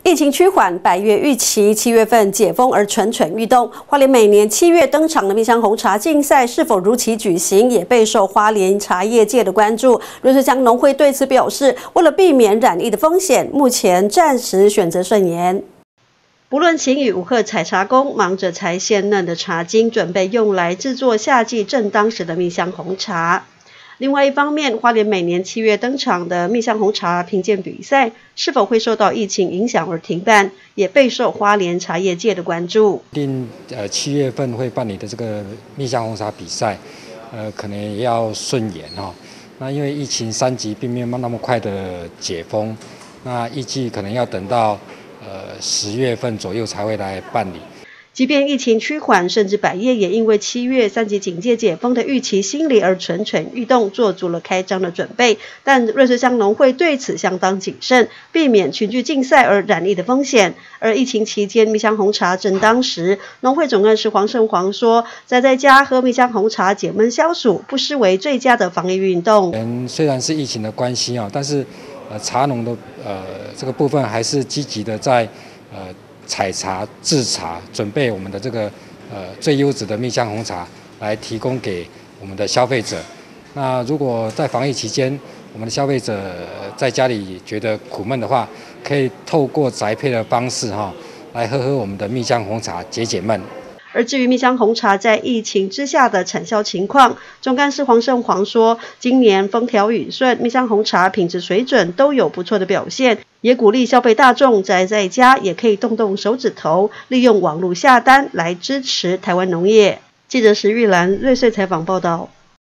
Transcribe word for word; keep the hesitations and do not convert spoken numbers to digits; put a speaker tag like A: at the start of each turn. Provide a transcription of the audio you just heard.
A: 疫情趋缓，百月预期七月份解封而蠢蠢欲动。花莲每年七月登场的蜜香红茶竞赛是否如期举行，也备受花莲茶叶界的关注。瑞穗乡农会对此表示，为了避免染疫的风险，目前暂时选择顺延。不论晴雨，五鹤采茶工忙着采鲜嫩的茶茎，准备用来制作夏季正当时的蜜香红茶。另外一方面，花莲每年七月登场的蜜香红茶评鉴比赛是否会受到疫情影响而停办，也备受花莲茶叶界的关注。
B: 定呃七月份会办理的这个蜜香红茶比赛，呃可能也要顺延哦。那因为疫情三级并没有那么快的解封，那预计可能要等到呃十月份左右才会来办理。
A: 即便疫情趋缓，甚至百业也因为七月三级警戒解封的预期心理而蠢蠢欲动，做足了开张的准备。但瑞穗乡农会对此相当谨慎，避免群聚竞赛而染疫的风险。而疫情期间蜜香红茶正当时，农会总干事黄胜煌说，宅在家喝蜜香红茶解闷消暑，不失为最佳的防疫运动。
B: 嗯，虽然是疫情的关系啊，但是呃茶农的呃这个部分还是积极的在呃。采茶、制茶，准备我们的这个呃最优质的蜜香红茶来提供给我们的消费者。那如果在防疫期间，我们的消费者在家里觉得苦闷的话，可以透过宅配的方式哈，来喝喝我们的蜜香红茶解解闷。
A: 而至于蜜香红茶在疫情之下的产销情况，总干事黄胜煌说，今年风调雨顺，蜜香红茶品质水准都有不错的表现，也鼓励消费大众宅在家也可以动动手指头，利用网络下单来支持台湾农业。记者石玉兰瑞穗采访报道。